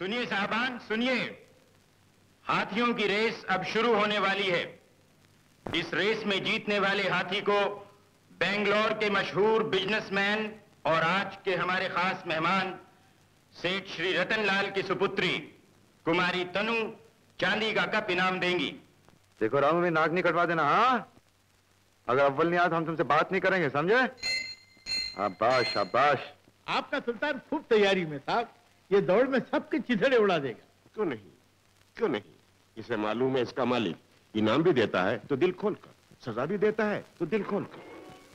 सुनिए साहबान, सुनिए। हाथियों की रेस अब शुरू होने वाली है। इस रेस में जीतने वाले हाथी को बेंगलोर के मशहूर बिजनेसमैन और आज के हमारे खास मेहमान सेठ श्री रतनलाल की सुपुत्री कुमारी तनु चांदी का कप इनाम देंगी। देखो रामू, में नाक नहीं कटवा देना। हाँ, अगर अव्वल नहीं आया तो हम तुमसे बात नहीं करेंगे, समझे? शाबाश शाबाश। आपका सुल्तान खूब तैयारी में साहब, ये दौड़ में सबके चिथड़े उड़ा देगा। क्यों नहीं, क्यों नहीं। इसे मालूम है इसका मालिक इनाम भी देता है तो दिल खोल कर, सजा भी देता है तो दिल खोल कर।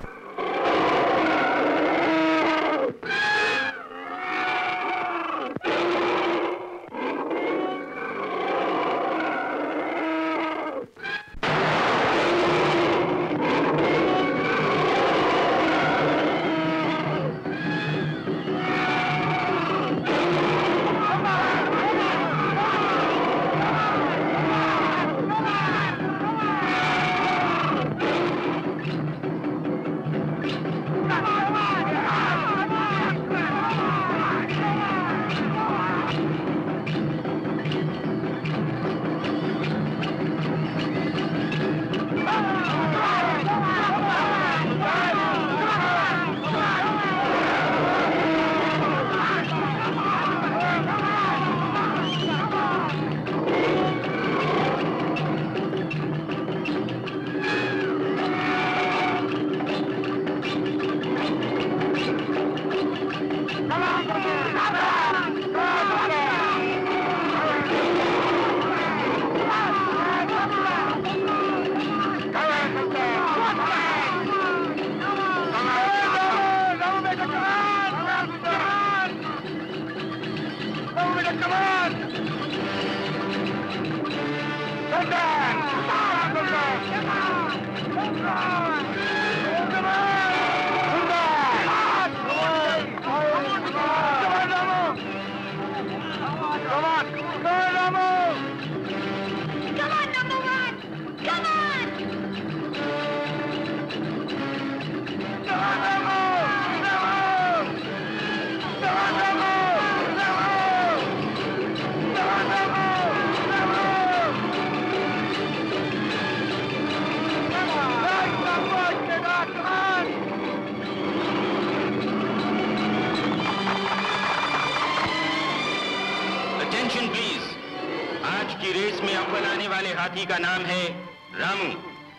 हाथी का नाम है रामू।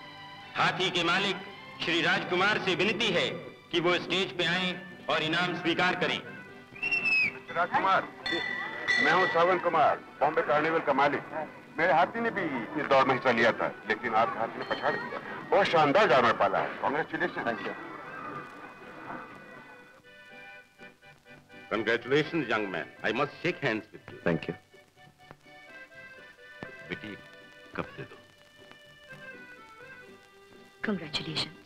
हाथी के मालिक श्री राजकुमार से विनती है कि वो स्टेज पे आएं और इनाम स्वीकार करें। राजकुमार, मैं हूँ श्रवण कुमार, बॉम्बे कार्निवल का मालिक। मेरे हाथी ने भी इस दौड़ में हिस्सा लिया था, लेकिन आपके हाथी ने पछाड़ दिया। बहुत शानदार जानवर पाला है। Congratulation. Thank you. Congratulations, young man. I must shake hands with you. Thank you. बेटी, कप दे दो। Congratulations.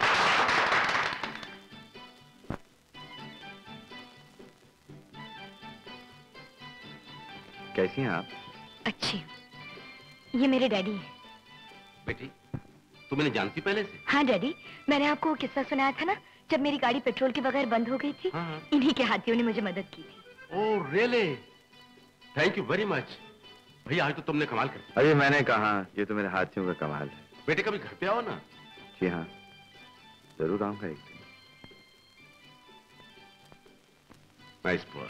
कैसी हैं आप? अच्छी हूँ। ये मेरे डैडी हैं। बेटी, तू मैंने जानती पहले से? हाँ डैडी, मैंने आपको वो किस्सा सुनाया था ना, जब मेरी गाड़ी पेट्रोल के बगैर बंद हो गई थी। हाँ। इन्हीं के हाथियों ने मुझे मदद की थी। Oh really? Thank you very much. भैया आज तो तुमने कमाल कर दिया। अरे मैंने कहा, ये तो मेरे हाथियों का कमाल है। बेटे कभी घर पे आओ ना। जी हाँ, जरूर आऊंगा एक दिन। Nice boy.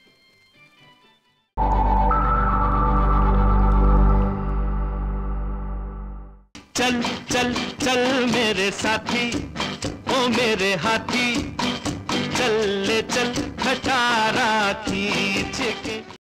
चल चल चल मेरे साथी, ओ मेरे हाथी, चल ले चल खटारा खींच के।